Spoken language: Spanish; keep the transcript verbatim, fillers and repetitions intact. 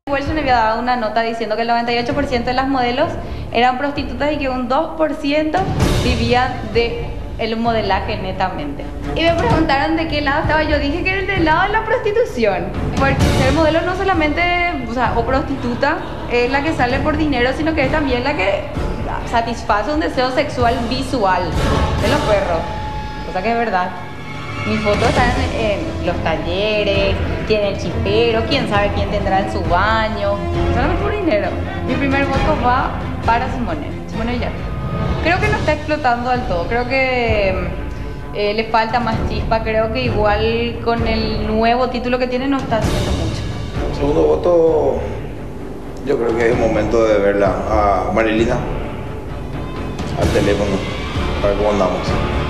Igual me había dado una nota diciendo que el noventa y ocho por ciento de las modelos eran prostitutas y que un dos por ciento vivían de el modelaje netamente. Y me preguntaron de qué lado estaba, yo dije que era del lado de la prostitución. Porque ser modelo no solamente, o sea, o prostituta es la que sale por dinero, sino que es también la que satisface un deseo sexual visual de los perros. Cosa que es verdad. Mis fotos están en, en los talleres, tiene el chipero, quién sabe quién tendrá en su baño. Solamente por dinero. Mi primer voto va para Simone, Simone Villar. Creo que no está explotando del todo, creo que eh, le falta más chispa, creo que igual con el nuevo título que tiene no está haciendo mucho. Segundo voto, yo creo que es momento de verla a Marilina al teléfono, para ver cómo andamos.